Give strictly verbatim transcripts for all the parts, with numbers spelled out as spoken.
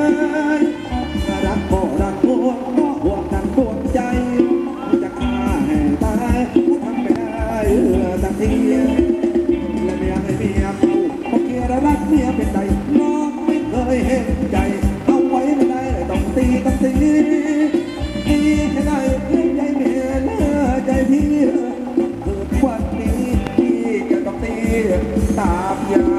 รักก็รักห่วงก็ห่วงกันห่วงใจจะฆ่าให้ตายทำไม่ได้สักทีและเมียให้เมียเฝ้าเพราะเกลียดรักเมียเป็นใจน้องไม่เคยเห็นใจเอาไว้ไม่ได้ต้องตีต้องตีตีให้ได้เลี้ยงใจเมียเลือใจพี่คือวันนี้พี่จะต้องตีตามยาว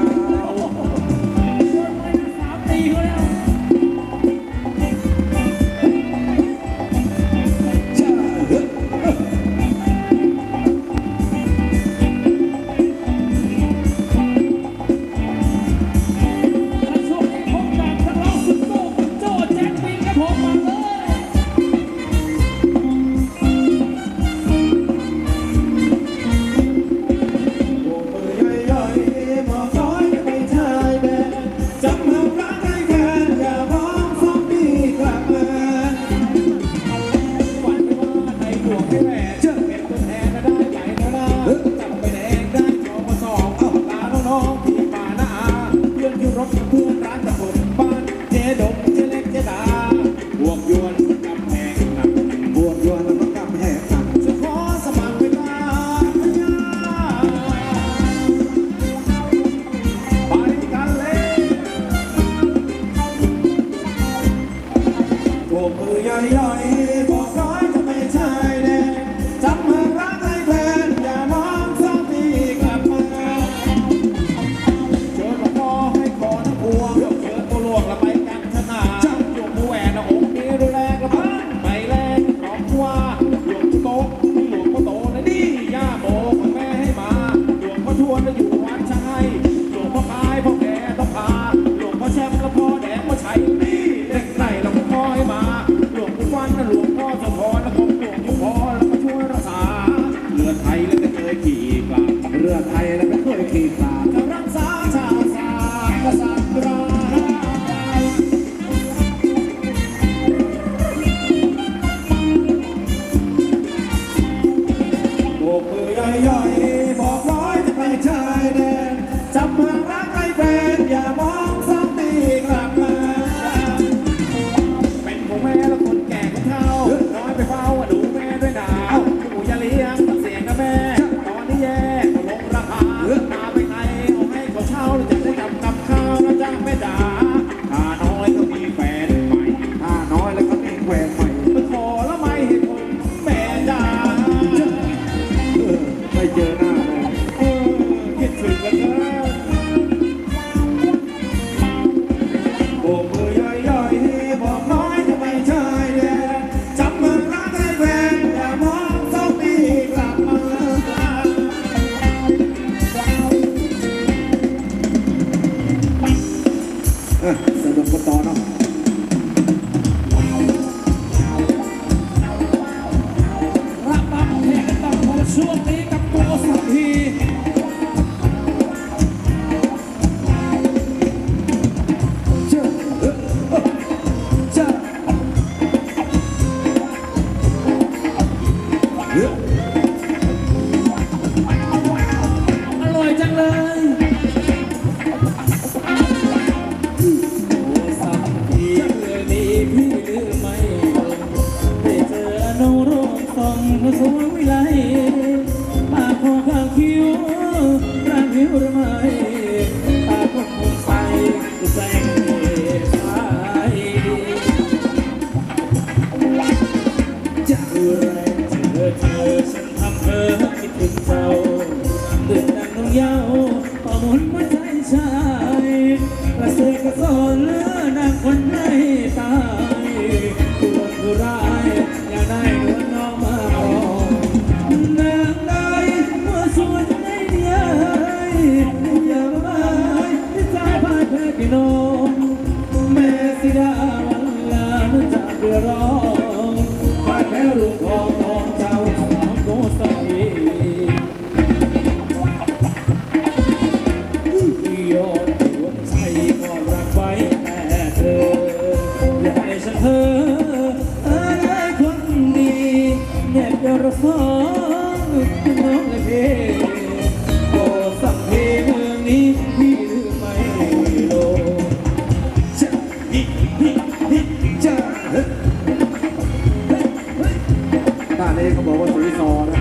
He ท่านี้เขาบอกว่าสีซอนะ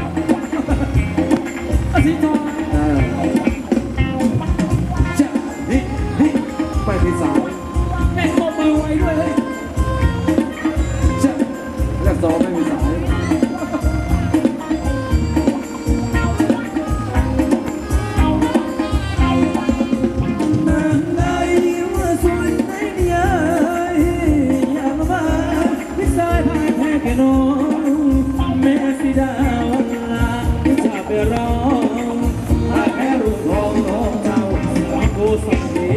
สีซอจะนี่นี่ไม่มีสาวแม่ก็มือไว้ด้วยเลยจะเรียกซอไม่มีสาวแม่สิดาวันลาที่จะไปร้องถ้าแพ้รุ่นทองน้องเจ้ารักกูสักที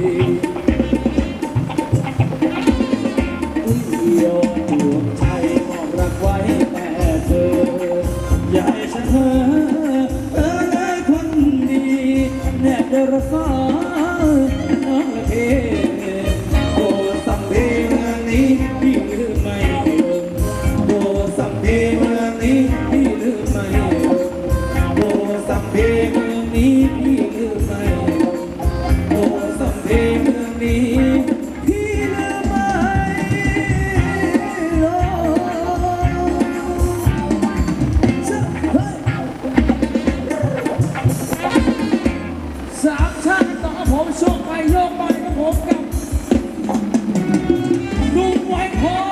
เดียวดวงใจมอบรักไว้แต่เธออย่าให้ฉันเธอเออได้คนดีแนบเดรฟ้าน้องละเพโอ้สักทีเมื่อนี้พี่ลืมไม่ลงโอ้สักทีเมื่อนี้พี่ลืมไม่ลงโอ้สักทีเมื่อนี้พี่ลืมไม่ลงโอ้สักทีเมื่อนี้พี่ลืมไม่ลงสามชาติต่อผมโชคไปโยกไปกับผมกับลุงไว้คอ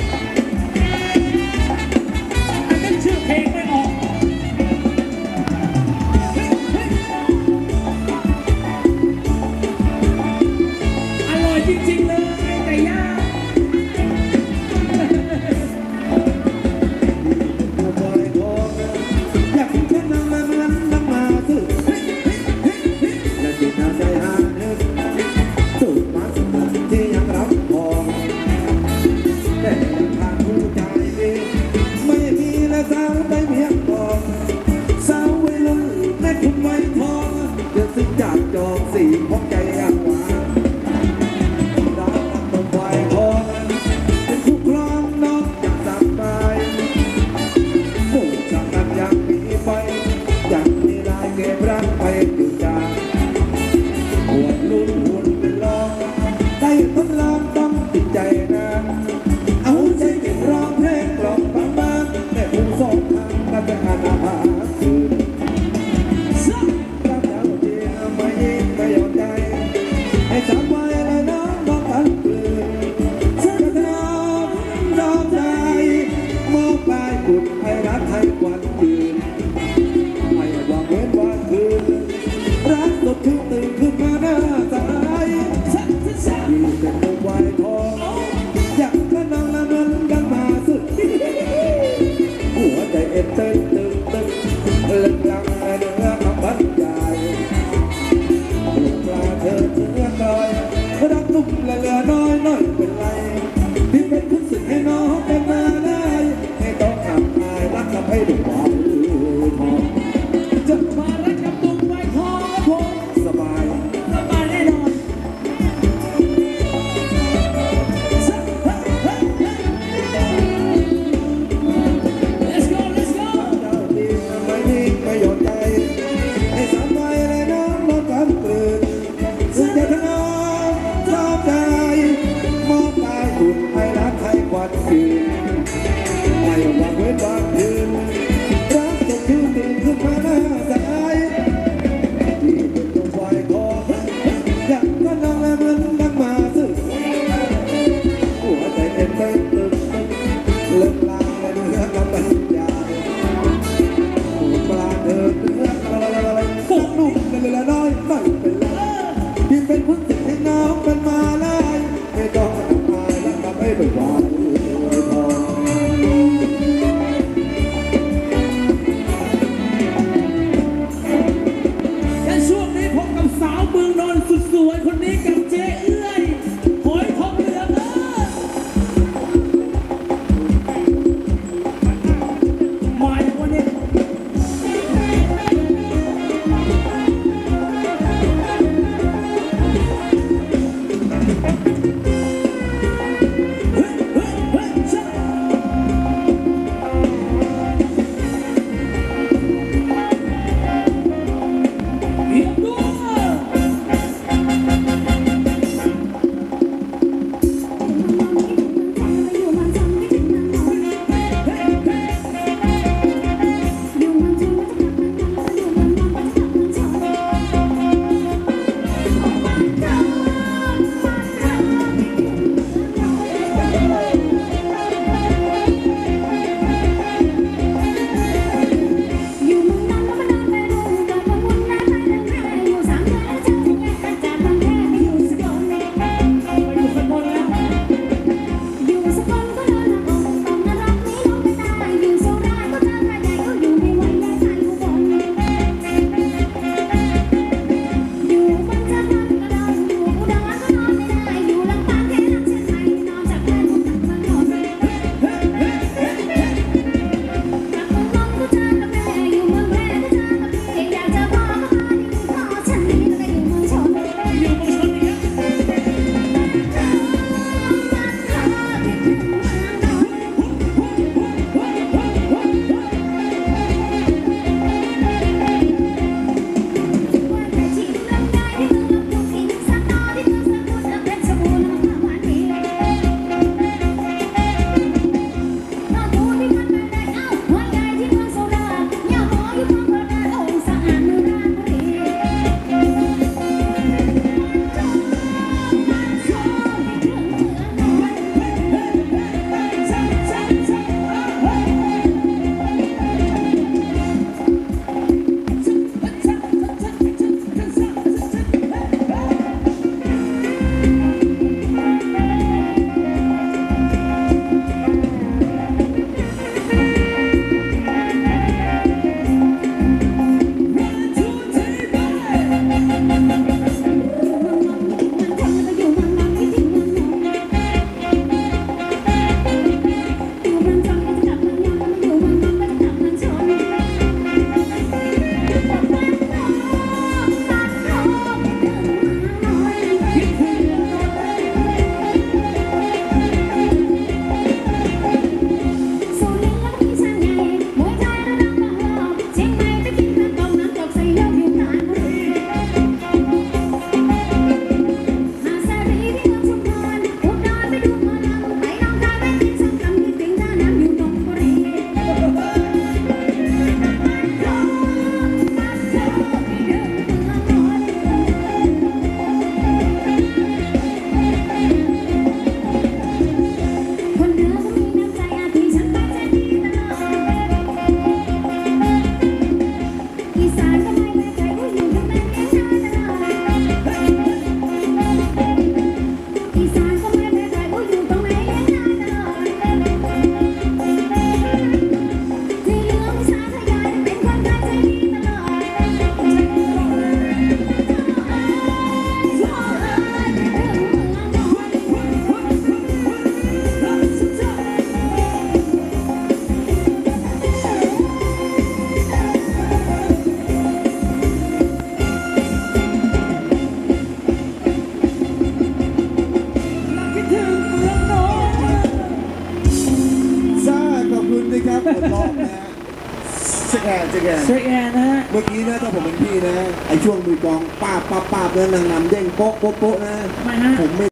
อันนั้นชื่อเพลงไม่ออกอร่อยจริงๆเลยไก่ย่างอยากกินแค่น้ำมันน้ำน้ำมาสึและจิตใจหาเนื้อสุดมาสุดที่ยังรับพองแต่ทางผู้ใจไม่มีและสาวได้เพียงพอสาวไว้ลุ่นแม่คุณไว้ทองเดือดสิ้นจากจองสีพบใจอยากหวานดาวตกไว้ทองเป็นคู่ครองน้องอยากสบายผู้จากนั้นยังมีไปยังมีลายเก็บรักไปถึงจางปวดลุ้นหุ่นเป็นลองได้ทดลองต้องติดใจนะเอาใจเก็บร้องเพลงกล่อมบางบางแต่ผู้สองทางก็จะอาณาภาคืนรักเจ้าเดียวไม่ยิ่งไม่ยอมใจให้สามวัยเลยน้องบอกกันคืนฉันจะน้องยอมใจมอบกายกุดให้รักให้ควันยืนไม่วางเว้นวันคืนรักสดชื่นตื่นขึ้นมาหน้าสายที่เป็นลูกไว้ทองอยากกระนองละเมินกันมาสุดหัวใจเอ็นเต้นตึงตึงเลื่อนลังและเนื้อคำบรรยายลูกปลาเธอเนื้อกลอยรักนุ่มและเหลือน้อยน้อยเป็นไรที่เป็นคุณสึกให้น้องเป็นมาได้ให้ต้องขับอายรักกับให้ดูความทองจะมารักกับตุ้งไว้ทองครับผมสบายสบายแน่นอนLet's go Let's go เจ้าดีไม่นิ่งไม่หย่อนใจให้สามใบเลยน้องลดความเกลือซึ่งจะทน้องชอบใจมอบกายขุดให้รักให้ควันคืนไม่วางเว้นวางคืนรักจะชื่นตื่นขึ้นมาหน้าสายที่เป็นตัวไฟคออยากก็นองและเหมือนนักมาสึกหัวใจเต้นเต้นตึงตึงเลิกลางและเนื้อกำลังยาวหูปลาเธอเนื้อละละละปุ๊บนุ่มละละน้อยไม่เป็นไรที่เป็นคุณสิให้น้องเป็นมาลายไม่ต้องทำลายและทำให้เป็นคนรอบนะสแกนสแกนเช็คแอร์นะฮะเมื่อกี้นะถ้าผมเป็นพี่นะไอ้ช่วงมือกลองป้าบป้าบป้าบแล้วนางนำเด้งโป๊ะโป๊ะโป๊ะนะทำไมฮะผมไม่